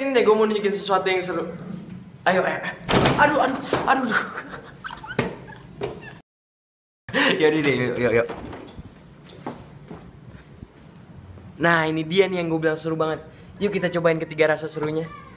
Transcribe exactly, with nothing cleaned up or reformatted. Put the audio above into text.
sini deh, gue mau nunjukin sesuatu yang seru. Ayo, eh, eh. Aduh, aduh, aduh, aduh. Yaudah deh, yuk, yuk, yuk. Nah, ini dia nih yang gue bilang seru banget. Yuk kita cobain ketiga rasa serunya.